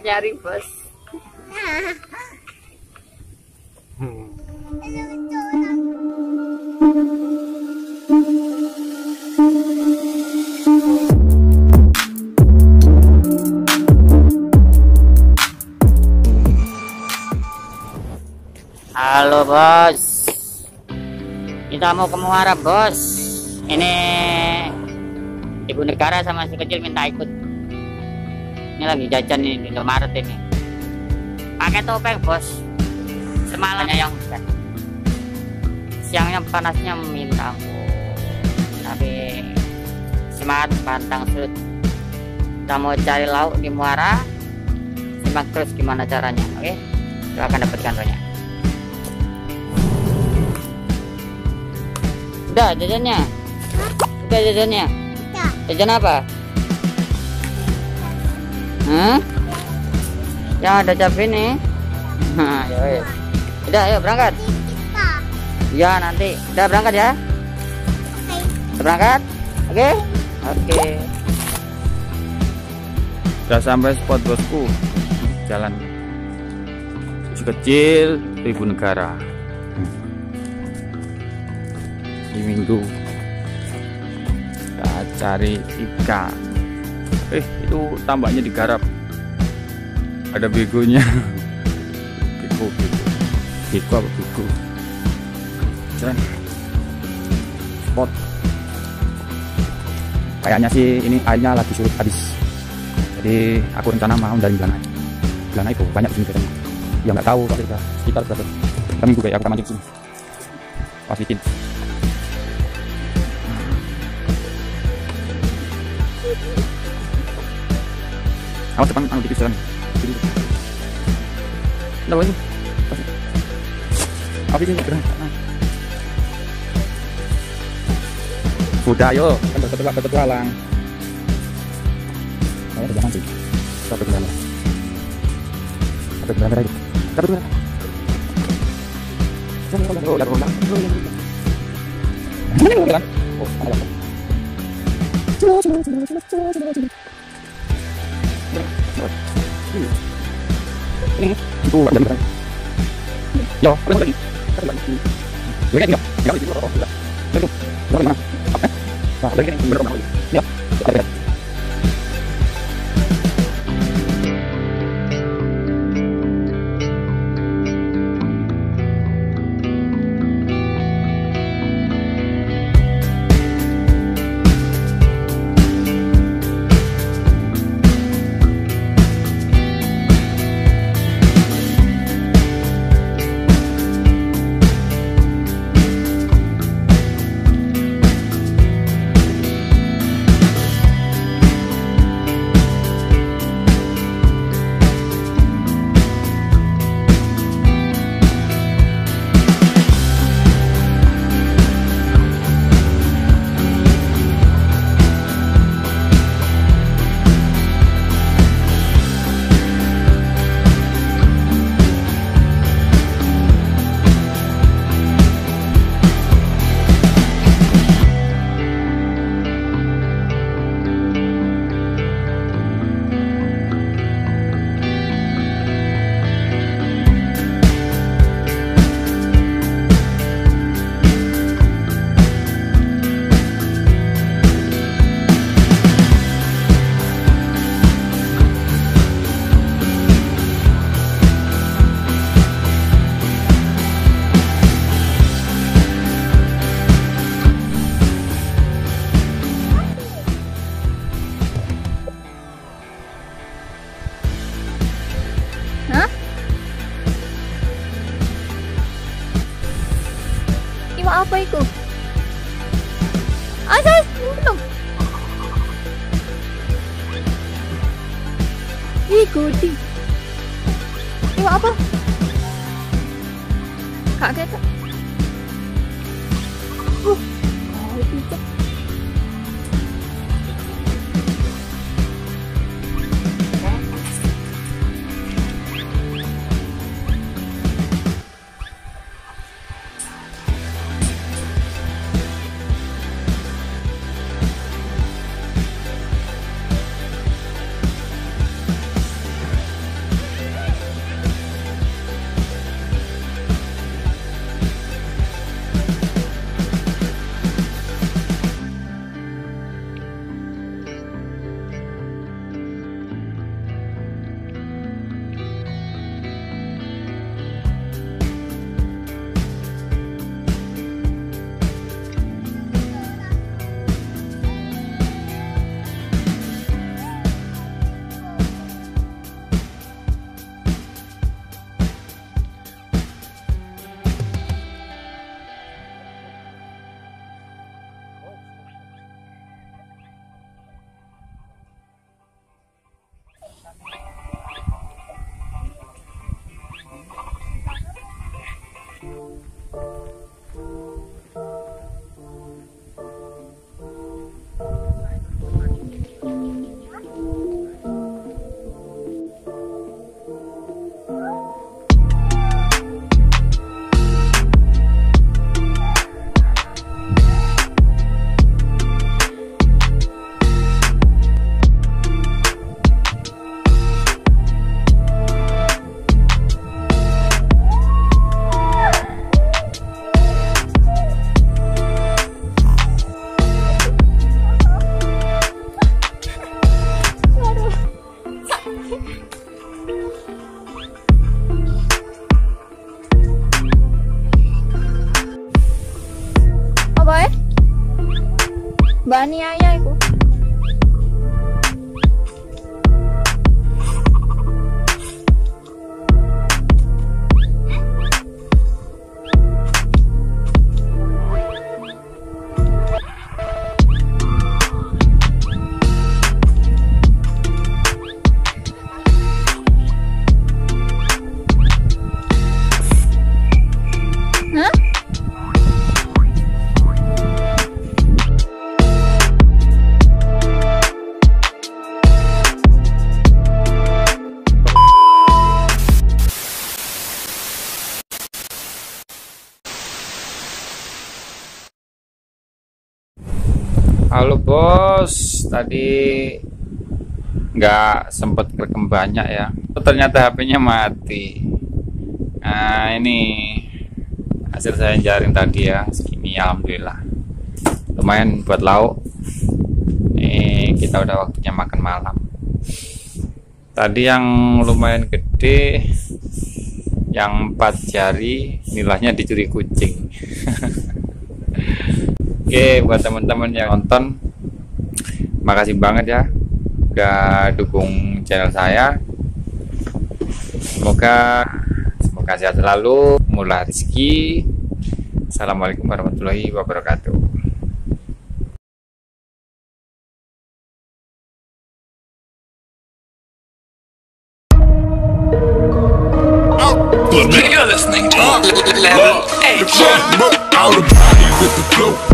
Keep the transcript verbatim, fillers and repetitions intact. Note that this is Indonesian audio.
nyari bos. Hmm. Halo bos, kita mau ke Muara bos. Ini ibu negara sama si kecil minta ikut. Ini lagi jajan nih di Indomaret ini. Pakai topeng bos. Semalamnya yang hujan, siangnya panasnya minta ampun. Tapi semangat pantang surut. Kita mau cari lauk di Muara. Simak terus gimana caranya, oke? Kita akan dapatkan banyak. Udah jajannya? Udah jajannya? Jajan apa? Hah? Yang ada cabai nih. Nah, ya, ya. Udah, ayo berangkat. Ya nanti. Udah berangkat ya? Udah berangkat? Oke? Oke. Udah sampai spot bosku. Jalan kecil Ibu Negara. Di Minggu kita cari ikan. Eh itu tambaknya digarap, ada begonya. Bego bego bego apa bego jalan spot. Kayaknya sih ini airnya lagi surut habis, jadi aku rencana mau dari Belana. Belana itu banyak di sini katanya. Ya nggak tahu kalau sekitar berapa minggu kayak aku mancing sini pas bikin. Awas depan anu dikit jalan. Entar lagi. Apa ini gerak? Udah ayo, kan berpetualang berpetualang. Ayo jangan sih. Kita berpetualang. Kita berpetualang lagi. Kita berpetualang. Jangan ulang ulang ulang. Mana ulang? Oh, ada. Coba coba coba coba coba. Ini itu jam berapa? Yo, apa lagi? Apa lagi? Lihat enggak? Enggak itu. Itu. Berapa mana? Apa? Nah, lagi ini berapa lagi? Ya. Lihat. Apa itu? Asas, belum. Ih, gudi. Ini apa? Kak kita. Uh, oh, itu. Apa ya? Mbak Niaya itu. Hah? Halo bos, tadi nggak sempet rekam banyak ya. Ternyata H P-nya mati. Nah ini hasil saya jaring tadi ya, segini alhamdulillah. Lumayan buat lauk. Ini kita udah waktunya makan malam. Tadi yang lumayan gede, yang empat jari, nilainya dicuri kucing. Oke, buat teman-teman yang nonton, makasih banget ya udah dukung channel saya. Semoga semoga sehat selalu, murah rezeki. Assalamualaikum warahmatullahi wabarakatuh. You're listening to Level H.